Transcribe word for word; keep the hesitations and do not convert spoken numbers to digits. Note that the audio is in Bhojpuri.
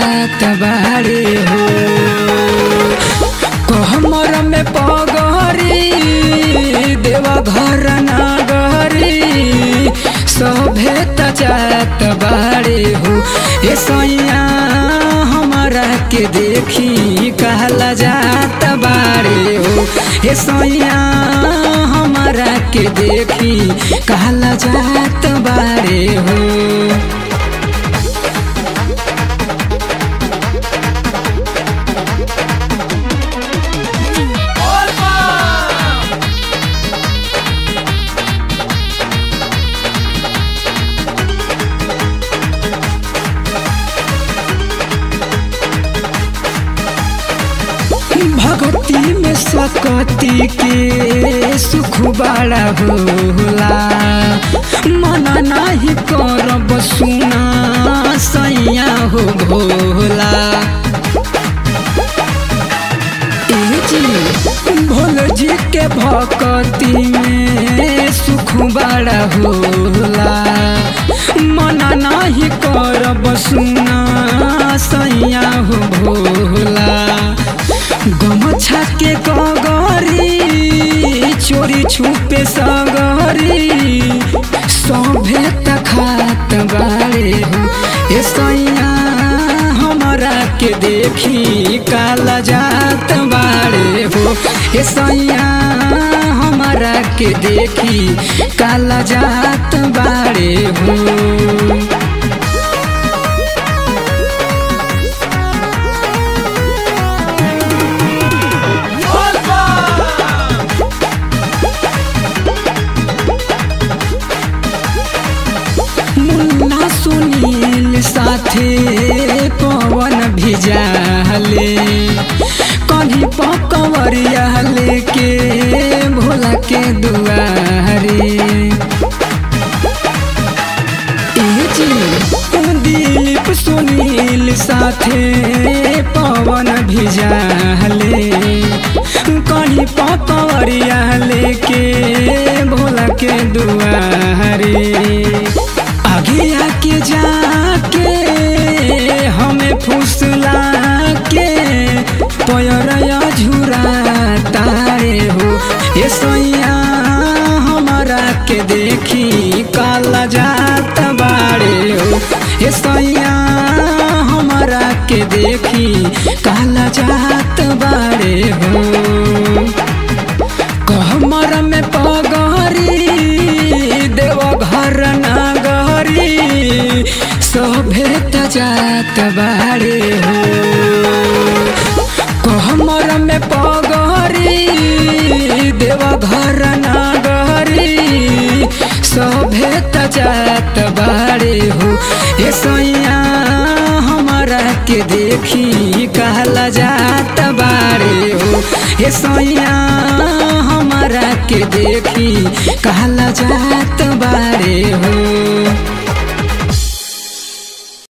जात बाड़े हो। कहमर में पगरी देवा घर नागरी सभे त जात बाड़े हो। ए सैया हमारा के देखी कहला जात बाड़े हो। ए सैया हमारा के देखी कहला जात बाड़े हो। भक्ति में सकती के सुख बड़ा होला। मन नहीं करब सुना सैया हो भोला। भोल जी के भक्ति में सुख बड़ा होला। मन नहीं करब सुना सैया हो भोला। गमछा के गगरी चोरी छुपे सगरी सभे तखात बाड़े हो। ए सैया हमारा के देखी काला जात बाड़े हो। ए सैया हमारा के देखी काला जात बाड़े हो। मुन्ना सुनील साथे पवन भिजाले कहीं पकवरिया लेके भोला के दुआरे। दिलीप सुनील साथे पवन भिजाले कहीं पकवरिया लेके भोला के दुआरे। आगे आके जाके हमें फुसला के पयरया झुरा तारे हो। ए सैया हमारा के देखी काला जात बाड़े हो। ए सैया हमारा के देखी काला जात बाड़े हो। कहमर में पगरी देवा घर नागरी सभे त जात बाड़े हो। कहमर में पगरी देवा घर नागरी सभे त जात बाड़े हो। ए सैया हमारा के देखी कहला जात बाड़े हो। ए सैया हमारा के देखी कहला जात बाड़े हो।